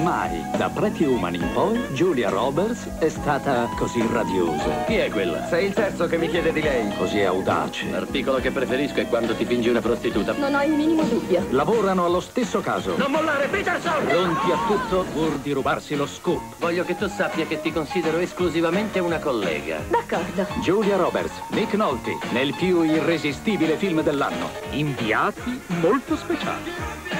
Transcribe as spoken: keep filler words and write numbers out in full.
Mai, da Pretty Woman in poi, Julia Roberts è stata così radiosa. Chi è quella? Sei il terzo che mi chiede di lei. Così audace. L'articolo che preferisco è quando ti fingi una prostituta. Non ho il minimo dubbio. Lavorano allo stesso caso. Non mollare, Peterson! Pronti a tutto pur di rubarsi lo scoop. Voglio che tu sappia che ti considero esclusivamente una collega. D'accordo. Julia Roberts, Nick Nolte, nel più irresistibile film dell'anno. Inviati molto speciali.